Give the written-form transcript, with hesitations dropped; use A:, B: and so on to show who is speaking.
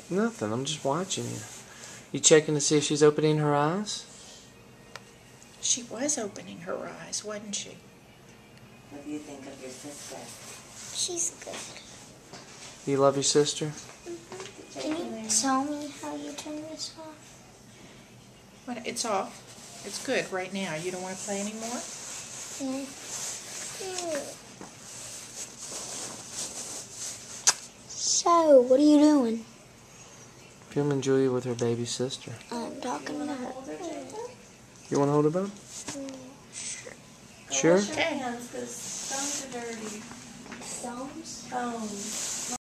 A: Nothing. I'm just watching you. You checking to see if she's opening her eyes?
B: She was opening her eyes, wasn't she?
C: What do you think of your sister?
D: She's good.
A: You love your sister?
D: Can you tell me how you turn this off?
B: Well, it's off. It's good right now. You don't want to play anymore?
D: Yeah. So, what are you doing?
A: Filming Julia with her baby sister.
D: I'm talking to her.
A: You want to hold her, bud?
D: Sure.
A: Sure?
C: Wash your hands, because stones are dirty.
D: Stones?
C: Stones.